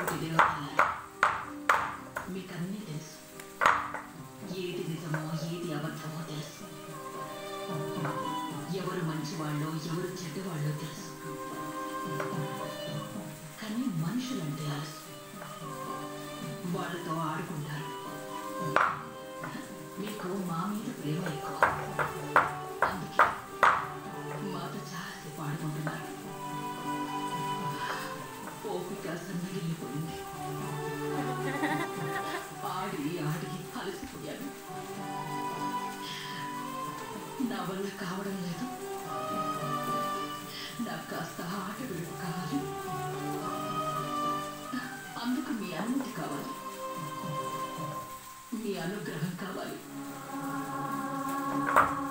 కోటి దేవతలారా, మీకన్నీ తెలుసు. ఏది నిజమో ఏది అబద్ధమో తెలుసు. ఎవరు మంచివాళ్ళో ఎవరు చెడ్డవాళ్ళో తెలుసు. కానీ మనుషులంటే అలసు. వాళ్ళతో ఆడుకుంటారు. మీకు మా మీద ప్రేమ ఎక్కువ. అందుకే మాతో చాలాసేపు ఆడుకుంటున్నారు. ఓపిక సన్నగిల్లిపోయింది. ఆడి ఆడి అలసిపోయాను. నా వల్ల కావడం లేదు. నాకు కాస్త ఆట విడుపు కావాలి. అందుకు మీ అనుమతి కావాలి, మీ అనుగ్రహం కావాలి.